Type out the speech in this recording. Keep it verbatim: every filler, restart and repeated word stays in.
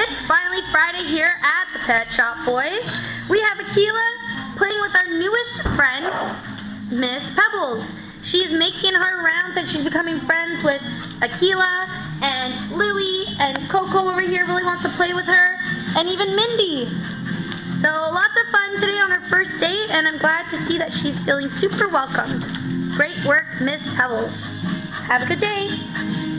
It's finally Friday here at the Pet Shop Boys. We have Akila playing with our newest friend, Miss Pebbles. She's making her rounds and she's becoming friends with Akila and Louie, and Coco over here really wants to play with her, and even Mindy. So lots of fun today on her first date, and I'm glad to see that she's feeling super welcomed. Great work, Miss Pebbles. Have a good day.